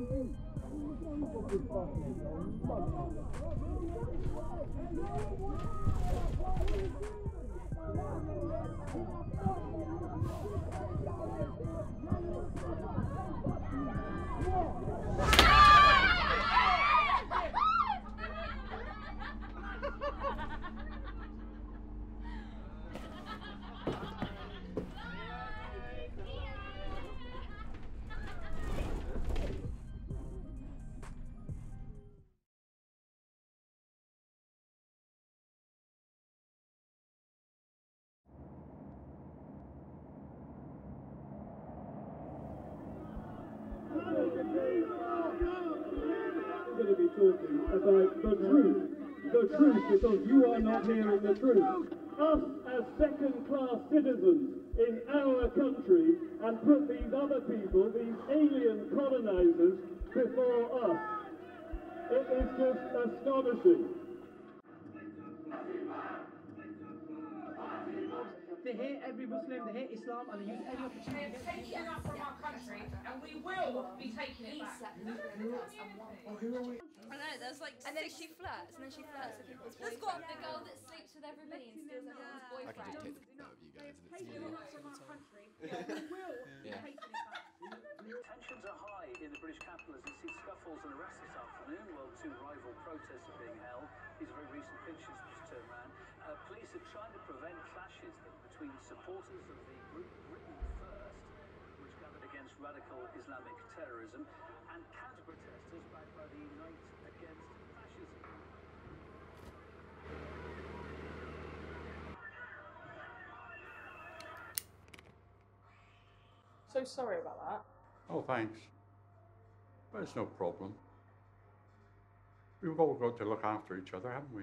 Going to be talking about the truth, because you are not hearing the truth. Us as second-class citizens in our country, and put these other people, these alien colonizers, before us. It is just astonishing. They hate every Muslim, they hate Islam, and they use any opportunity. They have taken that from our country, and we will be taking it back. I know, there's like and then she flirts, with people's boyfriends. There's got the girl that sleeps with everybody and steals everyone's boyfriend. I can just take the of you guys. Taken it from our country, we will be taking it back. Tensions are high in the British capital as you see scuffles and arrests this afternoon while two rival protests are being held. These are very recent pictures just turned around. Police are trying to prevent clashes between supporters of the group Britain First, which gathered against radical Islamic terrorism, and counter-protesters backed by the Unite Against Fascism. So sorry about that. Oh, thanks. But it's no problem. We've all got to look after each other, haven't we?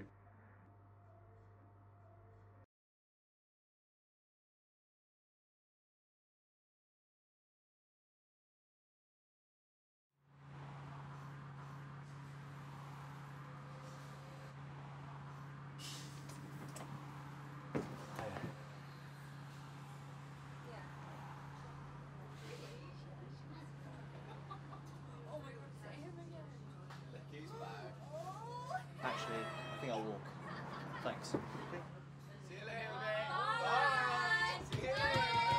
Actually, I think I'll walk. Thanks. See you later, mate. Bye. See you later.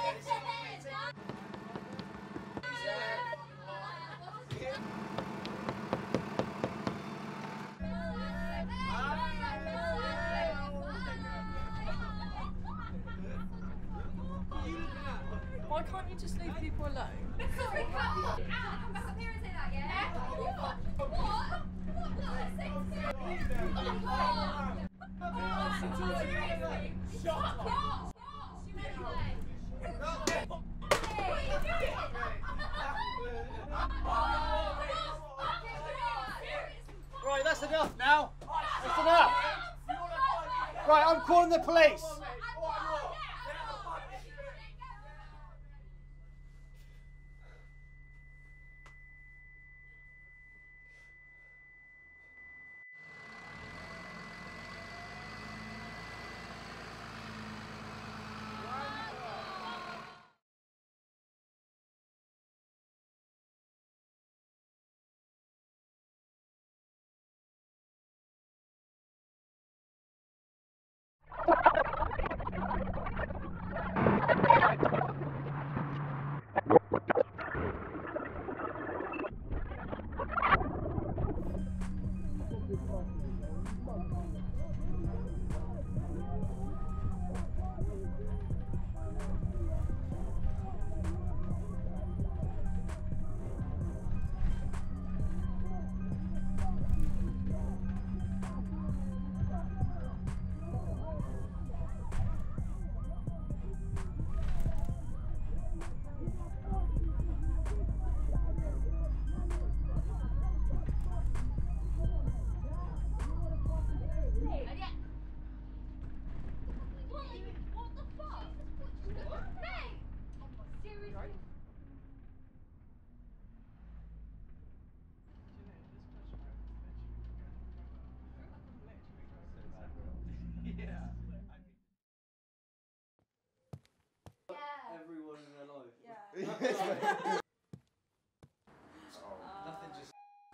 Why can't you just leave people alone? Because we can't come back up here and say that, yeah? What? Right, that's enough now. That's enough. Right, I'm calling the police. Everyone in their life. Yeah. Nothing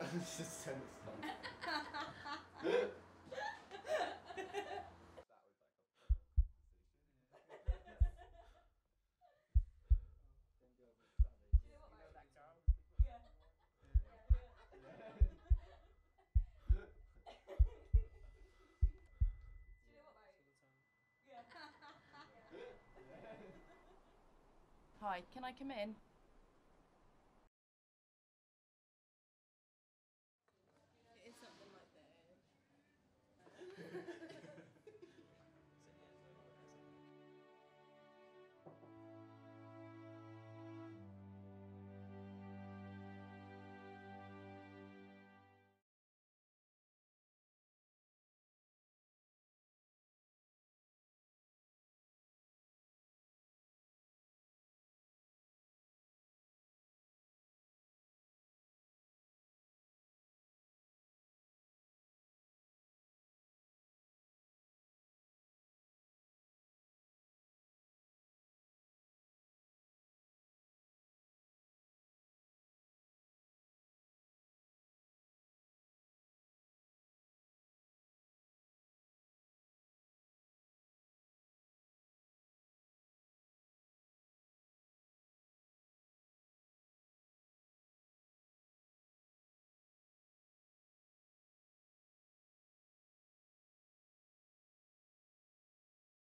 Just send us some. Hi, can I come in?